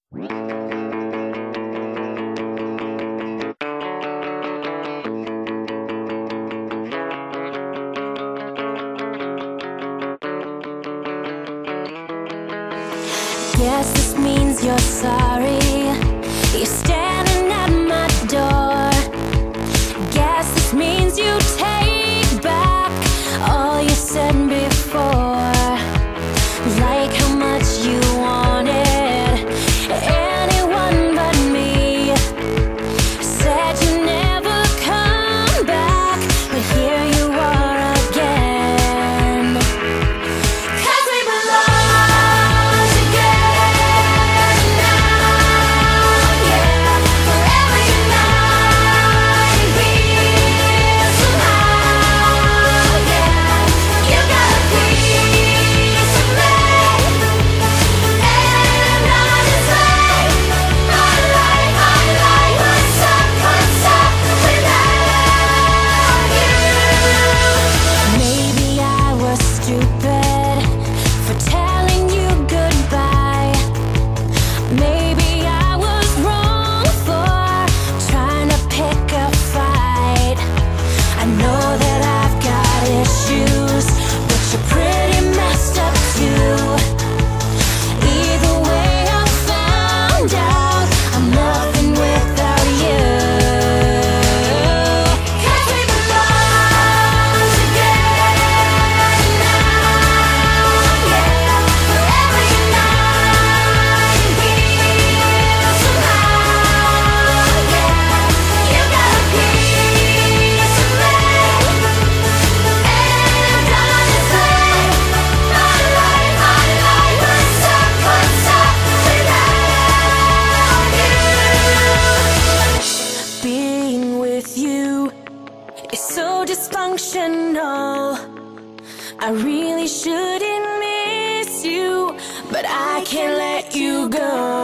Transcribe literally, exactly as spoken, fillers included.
Guess this means you're sorry. You're standing at my door. Guess this means you take back all you said before. Like how much you wanted anyone but me. Said you'd never come back, but here you are again. 'Cause we belong together now, yeah. Forever united here somehow, yeah. You got a piece of me, and I just like, I like, I like myself, myself without you. Maybe I was stupid for telling you goodbye. Maybe I was wrong for trying to pick a fight. I know that I've got issues, but you're pretty messed up too. Either way, I found out I'm nothing without you. 'Cause we belong together now, yeah. Forever united here somehow, yeah. You got a piece of me, and I just like, I like, I like myself, myself without you. Being with you is so dysfunctional. I really shouldn't miss you, but I can't let you go.